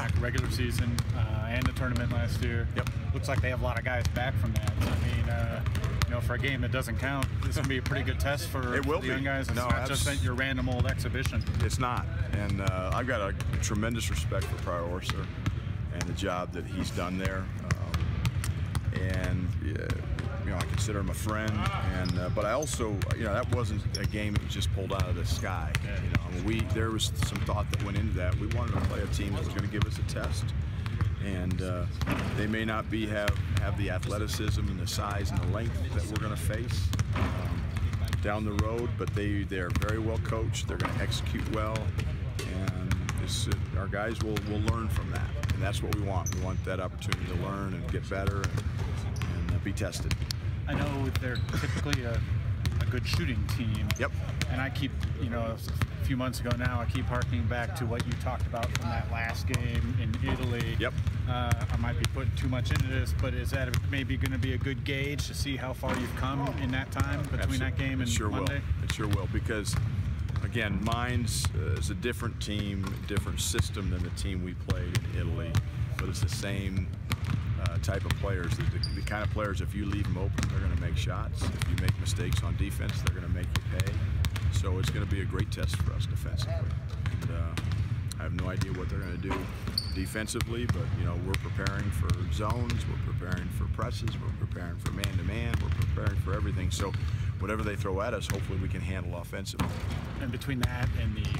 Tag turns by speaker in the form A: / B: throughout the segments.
A: back, regular season and the tournament last year.
B: Yep.
A: Looks like they have a lot of guys back from that. I mean, for a game that doesn't count, this will be a pretty good test for the young guys. It's not just your random old exhibition.
B: It's not. And I've got a tremendous respect for Pryor Orser and the job that he's done there. I consider him a friend, but I also, that wasn't a game that was just pulled out of the sky. There was some thought that went into that. We wanted to play a team that was going to give us a test, and they may not have the athleticism and the size and the length that we're going to face down the road, but they're very well coached. They're going to execute well, and our guys will learn from that, and that's what we want. We want that opportunity to learn and get better and be tested.
A: I know they're typically a good shooting team.
B: Yep.
A: And I keep, a few months ago now, I keep harkening back to what you talked about from that last game in Italy.
B: Yep.
A: I might be putting too much into this, but is that maybe going to be a good gauge to see how far you've come in that time between that game and Monday?
B: It sure will, because again, Mines is a different team, different system than the team we played in Italy, but it's the same type of players. The kind of players, if you leave them open, they're going to make shots. If you make mistakes on defense, they're going to make you pay. So it's going to be a great test for us defensively. And I have no idea what they're going to do defensively, but we're preparing for zones, we're preparing for presses, we're preparing for man-to-man, we're preparing for everything. So whatever they throw at us, hopefully we can handle offensively.
A: And between that and the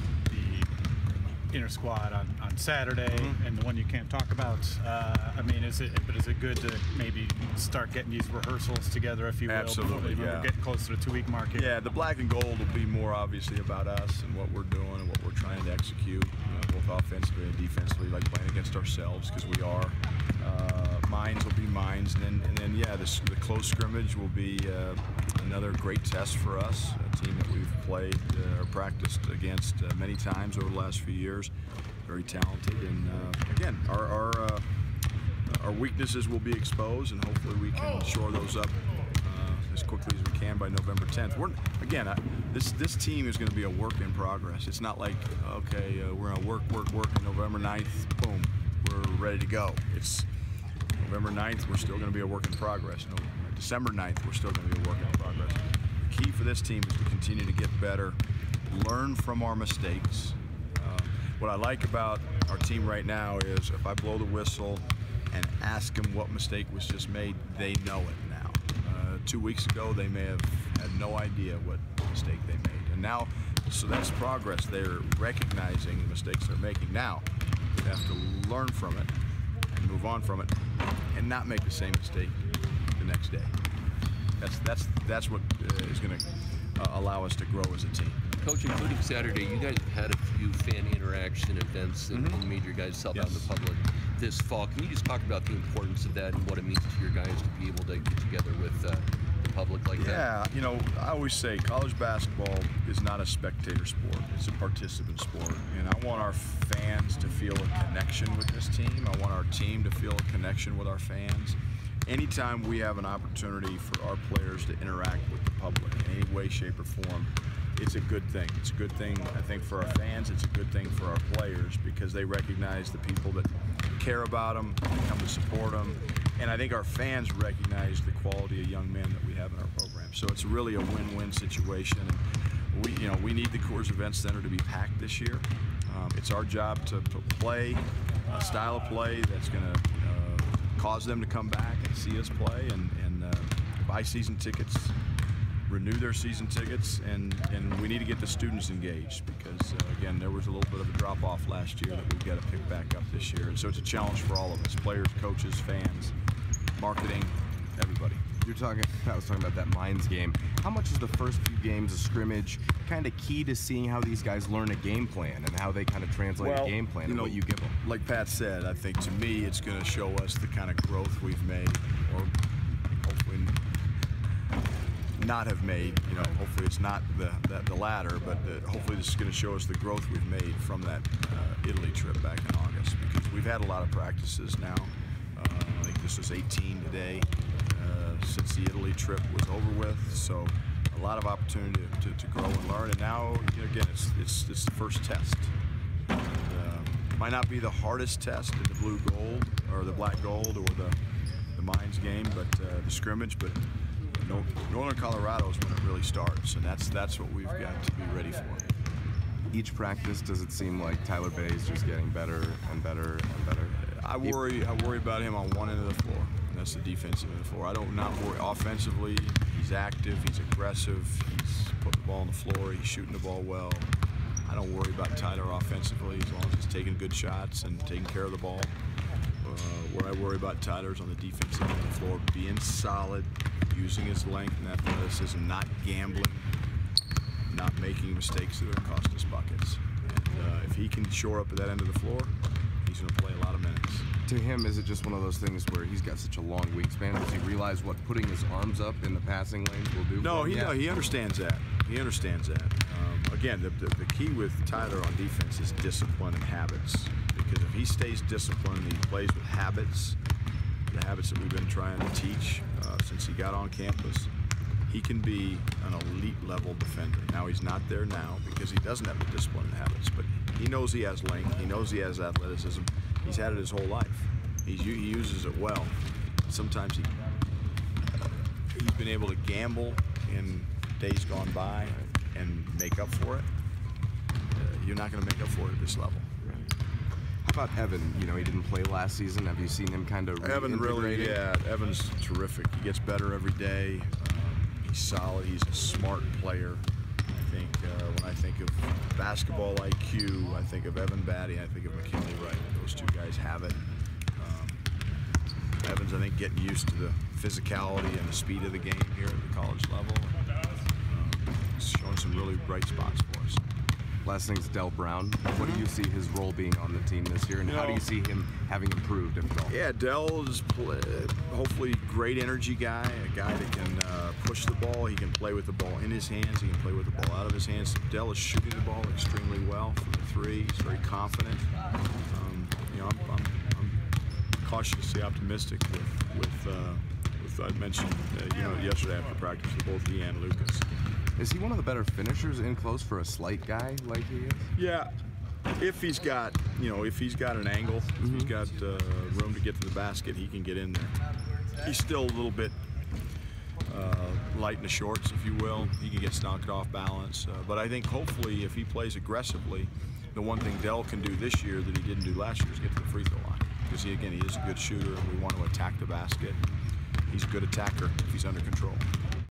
A: inter squad on Saturday and the one you can't talk about, is it good to maybe start getting these rehearsals together, if you will?
B: Absolutely,
A: before we're getting closer to the 2-week mark here?
B: Yeah, the black and gold will be more obviously about us and what we're doing and what we're trying to execute, both offensively and defensively, like playing against ourselves, because we are. Mines will be mines, and then the close scrimmage will be another great test for us, a team that we've played or practiced against many times over the last few years. Very talented, and again, our weaknesses will be exposed, and hopefully we can shore those up as quickly as we can by November 10th. This team is going to be a work in progress. It's not like, okay, we're going to work, and November 9th, boom, we're ready to go. It's November 9th, we're still going to be a work in progress. December 9th, we're still going to be a work in progress. The key for this team is to continue to get better, learn from our mistakes. What I like about our team right now is if I blow the whistle and ask them what mistake was just made, they know it now. 2 weeks ago, they may have had no idea what mistake they made. And now, so that's progress. They're recognizing the mistakes they're making. Now, we have to learn from it and move on from it and not make the same mistake the next day. That's what is going to allow us to grow as a team.
C: Coach, including Saturday, you guys have had a few fan interaction events and made your guys help out in the public this fall. Can you just talk about the importance of that and what it means to your guys to be able to get together with the public like that?
B: Yeah, I always say college basketball is not a spectator sport. It's a participant sport. And I want our fans to feel a connection with this team. I want our team to feel a connection with our fans. Anytime we have an opportunity for our players to interact with the public in any way, shape, or form, it's a good thing. It's a good thing, I think, for our fans. It's a good thing for our players because they recognize the people that care about them, that come to support them. And I think our fans recognize the quality of young men that we have in our program. So it's really a win-win situation. And we need the Coors Event Center to be packed this year. It's our job to play a style of play that's going to cause them to come back and see us play and buy season tickets, renew their season tickets, and we need to get the students engaged because, again, there was a little bit of a drop-off last year that we've got to pick back up this year. And so it's a challenge for all of us, players, coaches, fans, marketing, everybody.
D: I was talking about that Mines game. How much is the first few games of scrimmage kind of key to seeing how these guys learn a game plan and how they kind of translate a game plan and what you give them?
B: Like Pat said, I think to me it's going to show us the kind of growth we've made, or hopefully not have made. Hopefully it's not the latter, but hopefully this is going to show us the growth we've made from that Italy trip back in August, because we've had a lot of practices now. I think this was 18 today since the Italy trip was over with, so a lot of opportunity to grow and learn. And now, again, it's the first test. And, Might not be the hardest test in the blue gold or the black gold or the Mines game, but the scrimmage. But Northern Colorado is when it really starts, and that's what we've got to be ready for.
D: Each practice, does it seem like Tyler Bey is just getting better and better and better?
B: I worry about him on one end of the floor, and that's the defensive end of the floor. I don't not worry offensively. He's active, he's aggressive, he's putting the ball on the floor, he's shooting the ball well. I don't worry about Tyler offensively as long as he's taking good shots and taking care of the ball. Where I worry about Tyler is on the defensive end of the floor, being solid, using his length and athleticism, not gambling, not making mistakes that are going to cost us buckets. And if he can shore up at that end of the floor, he's going to play a lot of minutes.
D: To him, is it just one of those things where he's got such a long wingspan? Does he realize what putting his arms up in the passing lanes will do?
B: No, he understands that. He understands that. Again, the key with Tyler on defense is discipline and habits. Because if he stays disciplined and he plays with habits, the habits that we've been trying to teach since he got on campus, he can be an elite level defender. Now he's not there now because he doesn't have the discipline and habits, but he knows he has length, he knows he has athleticism. He's had it his whole life. He uses it well. Sometimes he's been able to gamble in days gone by and make up for it. You're not going to make up for it at this level.
D: How about Evan? You know, he didn't play last season. Have you seen him kind of
B: Evan really, yeah. Evan's terrific. He gets better every day. He's solid. He's a smart player. I think when I think of basketball IQ, I think of Evan Batty. I think of McKinley Wright. Those two guys have it. Evan's, I think, getting used to the physicality and the speed of the game here at the college level. He's showing some really bright spots for us.
D: Last thing's Del Brown. What do you see his role being on the team this year, and how do you see him having improved, if at all?
B: Yeah, Del is hopefully a great energy guy, a guy that can push the ball. He can play with the ball in his hands. He can play with the ball out of his hands. Del is shooting the ball extremely well from the three. He's very confident. I'm cautiously optimistic with I mentioned yesterday after practice with both he and Lucas.
D: Is he one of the better finishers in close for a slight guy like he is?
B: Yeah, if he's got an angle, if he's got room to get to the basket, he can get in there. He's still a little bit light in the shorts, if you will. He can get knocked off balance, but I think hopefully if he plays aggressively, the one thing Del can do this year that he didn't do last year is get to the free throw line. Because he is a good shooter, and we want to attack the basket. He's a good attacker if he's under control.